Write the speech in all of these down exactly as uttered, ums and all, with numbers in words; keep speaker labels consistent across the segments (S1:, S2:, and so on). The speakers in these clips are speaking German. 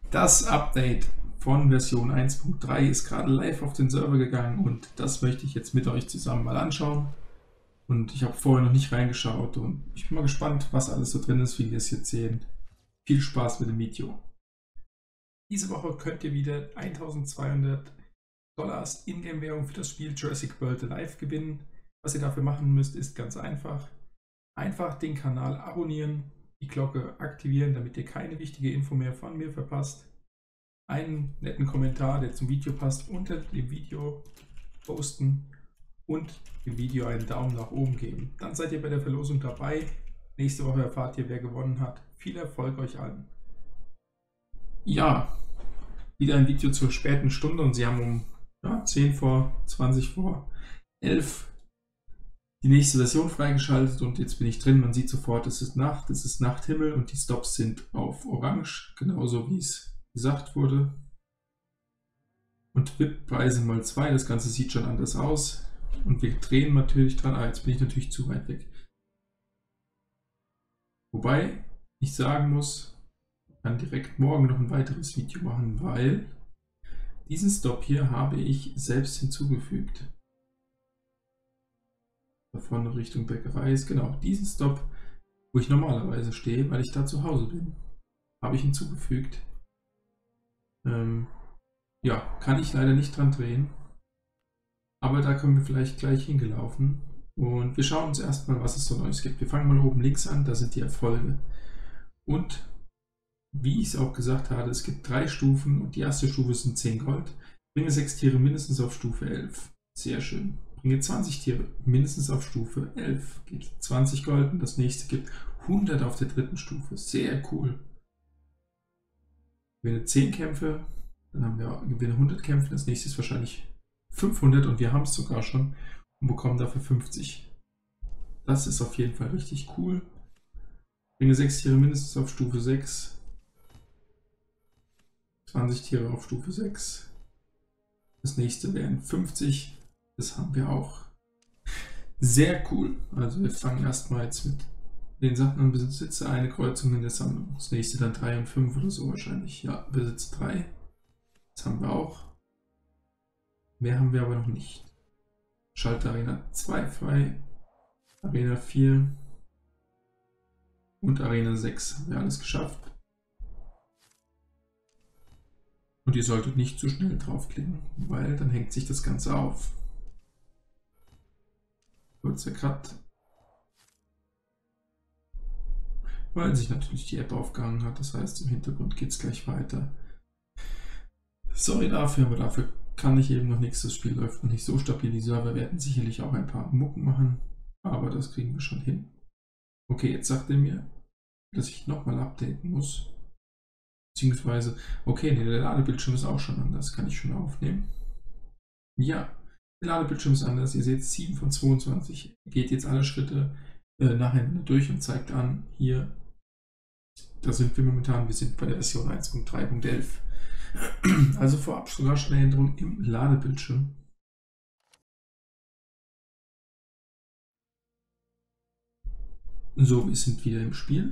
S1: Das Update von Version eins Punkt drei ist gerade live auf den Server gegangen und das möchte ich jetzt mit euch zusammen mal anschauen. Und ich habe vorher noch nicht reingeschaut und ich bin mal gespannt, was alles so drin ist, wie wir es jetzt sehen. Viel Spaß mit dem Video. Diese Woche könnt ihr wieder eintausendzweihundert Dollars Ingame-Währung für das Spiel Jurassic World Alive gewinnen. Was ihr dafür machen müsst, ist ganz einfach. Einfach den Kanal abonnieren, die Glocke aktivieren, damit ihr keine wichtige Info mehr von mir verpasst. Einen netten Kommentar, der zum Video passt, unter dem Video posten und dem Video einen Daumen nach oben geben. Dann seid ihr bei der Verlosung dabei. Nächste Woche erfahrt ihr, wer gewonnen hat. Viel Erfolg euch allen. Ja, wieder ein Video zur späten Stunde und sie haben um ja, zehn vor, zwanzig vor elf die nächste Version freigeschaltet und jetzt bin ich drin. Man sieht sofort, es ist Nacht, es ist Nachthimmel und die Stops sind auf Orange, genauso wie es gesagt wurde. Und V I P-Preise mal zwei, das Ganze sieht schon anders aus. Und wir drehen natürlich dran. Ah, jetzt bin ich natürlich zu weit weg. Wobei ich sagen muss, ich kann direkt morgen noch ein weiteres Video machen, weil diesen Stop hier habe ich selbst hinzugefügt. Davon Richtung Bäckerei ist genau diesen Stop, wo ich normalerweise stehe, weil ich da zu Hause bin, habe ich hinzugefügt. Ähm, ja, kann ich leider nicht dran drehen, aber da kommen wir vielleicht gleich hingelaufen und wir schauen uns erstmal, was es so Neues gibt. Wir fangen mal oben links an, da sind die Erfolge und wie ich es auch gesagt habe, es gibt drei Stufen und die erste Stufe sind zehn Gold. Bringe sechs Tiere mindestens auf Stufe elf. Sehr schön. Bringe zwanzig Tiere mindestens auf Stufe elf. Geht zwanzig Gold und das nächste gibt hundert auf der dritten Stufe. Sehr cool. Gewinne zehn Kämpfe, dann haben wir gewinne hundert Kämpfe. Das nächste ist wahrscheinlich fünfhundert und wir haben es sogar schon und bekommen dafür fünfzig. Das ist auf jeden Fall richtig cool. Bringe sechs Tiere mindestens auf Stufe sechs. zwanzig Tiere auf Stufe sechs. Das nächste wären fünfzig. Das haben wir auch. Sehr cool. Also wir fangen erstmal jetzt mit den Sachen an. Besitze eine Kreuzung in der Sammlung. Das nächste dann drei und fünf oder so wahrscheinlich. Ja, Besitz drei. Das haben wir auch. Mehr haben wir aber noch nicht. Schalte Arena zwei frei. Arena vier. Und Arena sechs haben wir alles geschafft. Und ihr solltet nicht zu schnell draufklicken, weil dann hängt sich das Ganze auf. Kurzer Cut. Weil sich natürlich die App aufgehangen hat, das heißt im Hintergrund geht es gleich weiter. Sorry dafür, aber dafür kann ich eben noch nichts. Das Spiel läuft noch nicht so stabil. Die Server werden sicherlich auch ein paar Mucken machen, aber das kriegen wir schon hin. Okay, jetzt sagt er mir, dass ich nochmal updaten muss. Beziehungsweise, okay, nee, der Ladebildschirm ist auch schon anders. Kann ich schon aufnehmen? Ja, der Ladebildschirm ist anders. Ihr seht sieben von zweiundzwanzig. Geht jetzt alle Schritte äh, nacheinander durch und zeigt an, hier, da sind wir momentan, wir sind bei der Version eins Punkt drei Punkt elf. Also vorab sogar schon eine Änderung im Ladebildschirm. So, wir sind wieder im Spiel.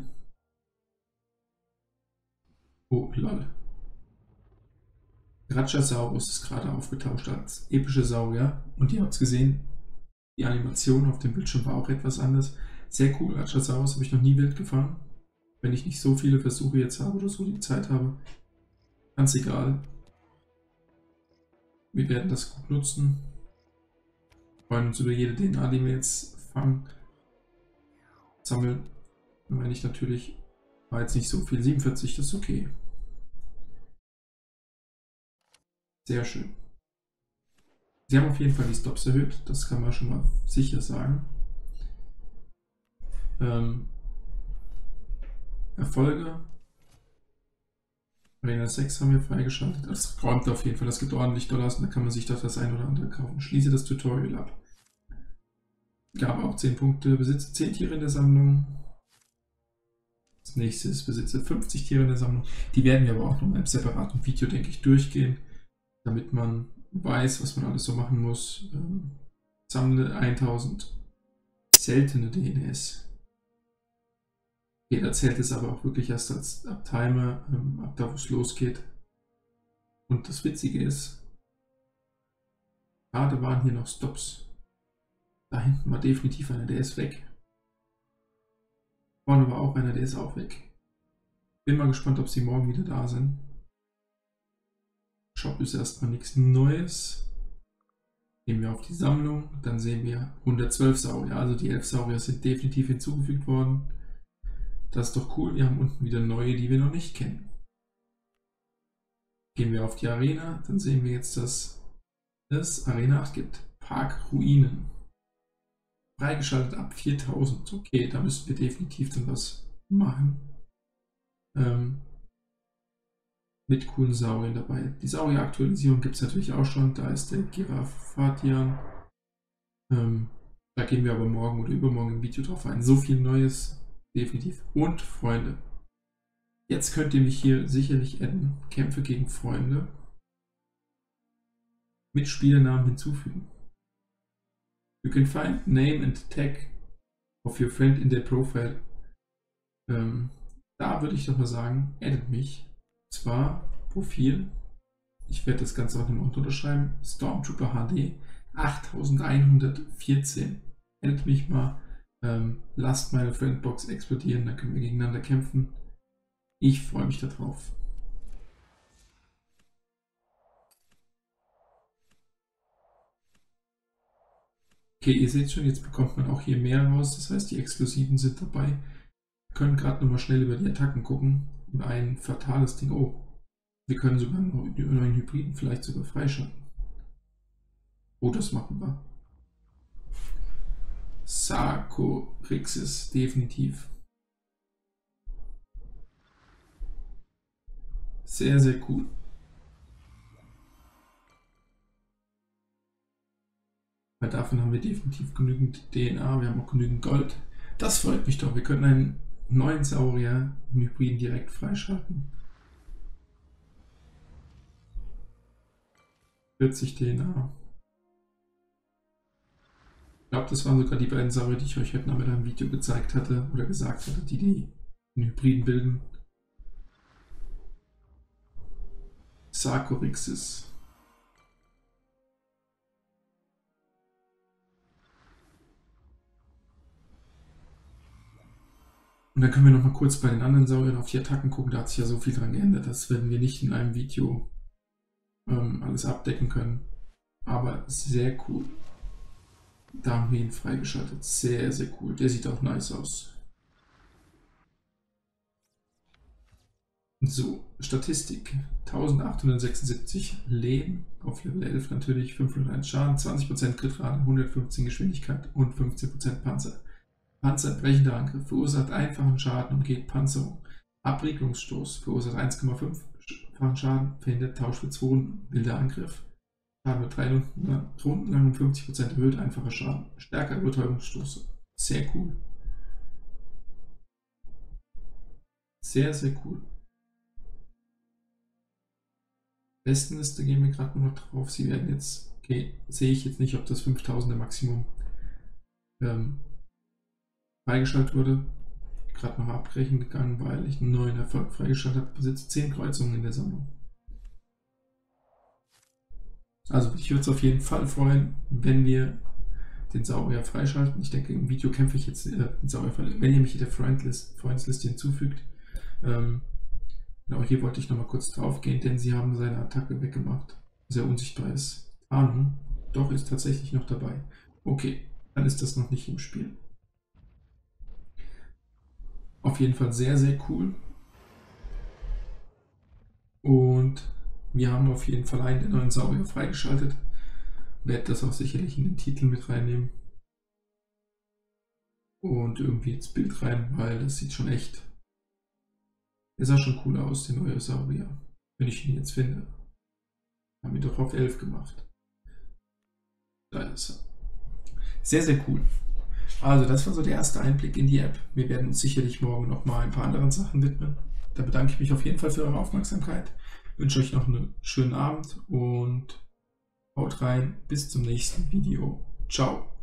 S1: Oh, lol. Rajasaurus ist gerade aufgetauscht als epische Saurier. Und ihr habt es gesehen, die Animation auf dem Bildschirm war auch etwas anders. Sehr cool, Rajasaurus habe ich noch nie wild gefahren. Wenn ich nicht so viele Versuche jetzt habe oder so die Zeit habe. Ganz egal. Wir werden das gut nutzen. Wir freuen uns über jede D N A, die wir jetzt fangen. Sammeln. Meine ich natürlich, war jetzt nicht so viel. siebenundvierzig, das ist okay. Sehr schön. Sie haben auf jeden Fall die Stops erhöht, das kann man schon mal sicher sagen. Ähm, Erfolge. Arena sechs haben wir freigeschaltet. Das räumt auf jeden Fall, das gibt ordentlich Dollars und da kann man sich doch das ein oder andere kaufen. Schließe das Tutorial ab. Gab auch zehn Punkte. Besitze zehn Tiere in der Sammlung. Das nächste ist, besitze fünfzig Tiere in der Sammlung. Die werden wir aber auch noch in einem separaten Video, denke ich, durchgehen, damit man weiß, was man alles so machen muss. Ähm, sammle tausend seltene D N S. Okay, da zählt es aber auch wirklich erst als ab Timer, ähm, ab da wo es losgeht. Und das Witzige ist, gerade waren hier noch Stops. Da hinten war definitiv einer, der ist weg. Vorne war auch einer, der ist auch weg. Bin mal gespannt, ob sie morgen wieder da sind. Shop ist erstmal nichts Neues. Gehen wir auf die Sammlung, dann sehen wir hundertzwölf Saurier. Also die elf Saurier sind definitiv hinzugefügt worden. Das ist doch cool. Wir haben unten wieder neue, die wir noch nicht kennen. Gehen wir auf die Arena, dann sehen wir jetzt, dass es Arena acht gibt. Park Ruinen. Freigeschaltet ab viertausend. Okay, da müssen wir definitiv dann was machen. Ähm, mit coolen Sauriern dabei. Die Saurier-Aktualisierung gibt es natürlich auch schon. Da ist der Giraffatian. Ähm, da gehen wir aber morgen oder übermorgen im Video drauf ein. So viel Neues, definitiv. Und Freunde. Jetzt könnt ihr mich hier sicherlich adden. Kämpfe gegen Freunde. Mit Spielernamen hinzufügen. You can find name and tag of your friend in their profile. Ähm, da würde ich doch mal sagen, addet mich. Und zwar Profil. Ich werde das Ganze auch nochmal unterschreiben. Stormtrooper H D achttausendeinhundertvierzehn. Addet mich mal. Ähm, lasst meine Friendbox explodieren, dann können wir gegeneinander kämpfen. Ich freue mich darauf. Okay, ihr seht schon, jetzt bekommt man auch hier mehr raus. Das heißt, die Exklusiven sind dabei. Wir können gerade nochmal schnell über die Attacken gucken. Und ein fatales Ding. Oh, wir können sogar noch einen Hybriden vielleicht sogar freischalten. Oh, das machen wir. Sarkorixis, definitiv. Sehr, sehr cool. Weil davon haben wir definitiv genügend D N A, wir haben auch genügend Gold. Das freut mich doch. Wir können einen neuen Saurier im Hybriden direkt freischalten. vierzig D N A. Ich glaube, das waren sogar die beiden Saurier, die ich euch heute Nachmittag im Video gezeigt hatte oder gesagt hatte, die die den Hybriden bilden. Sarkorixis. Und dann können wir noch mal kurz bei den anderen Sauriern auf die Attacken gucken. Da hat sich ja so viel dran geändert. Das werden wir nicht in einem Video ähm, alles abdecken können. Aber sehr cool. Da haben wir ihn freigeschaltet. Sehr, sehr cool. Der sieht auch nice aus. So, Statistik. eintausendachthundertsechsundsiebzig Leben auf Level elf natürlich, fünfhunderteins Schaden, zwanzig Prozent Crit-Rate, hundertfünfzehn Geschwindigkeit und fünfzehn Prozent Panzer. Panzerbrechender Angriff verursacht einfachen Schaden und geht Panzerung. Abriegelungsstoß verursacht eins Komma fünf-fachen Schaden, verhindert Tausch für zwei Runden. Wilder Angriff. Schaden wird drei Runden lang um fünfzig Prozent erhöht, einfacher Schaden. Stärker Übertäubungsstoß. Sehr cool. Sehr, sehr cool. Bestenliste gehen wir gerade nur noch drauf. Sie werden jetzt, okay, sehe ich jetzt nicht, ob das fünftausender Maximum ähm, freigeschaltet wurde. Gerade noch abbrechen gegangen, weil ich einen neuen Erfolg freigeschaltet habe. Besitze zehn Kreuzungen in der Sammlung. Also ich würde es auf jeden Fall freuen, wenn wir den Saurier freischalten. Ich denke, im Video kämpfe ich jetzt äh, den Saurier frei. Wenn ihr mich in der Freundesliste hinzufügt. Ähm, genau, hier wollte ich nochmal kurz drauf gehen, denn sie haben seine Attacke weggemacht. Sehr unsichtbar ist. Tarnung, doch ist tatsächlich noch dabei. Okay, dann ist das noch nicht im Spiel. Auf jeden Fall sehr, sehr cool. Und wir haben auf jeden Fall einen der neuen Saurier freigeschaltet. Werde das auch sicherlich in den Titel mit reinnehmen. Und irgendwie ins Bild rein, weil das sieht schon echt... Der sah schon cool aus, der neue Saurier. Wenn ich ihn jetzt finde. Haben wir doch auf elf gemacht. Da ist er. Sehr, sehr cool. Also das war so der erste Einblick in die App. Wir werden uns sicherlich morgen noch mal ein paar anderen Sachen widmen. Da bedanke ich mich auf jeden Fall für eure Aufmerksamkeit. Ich wünsche euch noch einen schönen Abend und haut rein. Bis zum nächsten Video. Ciao.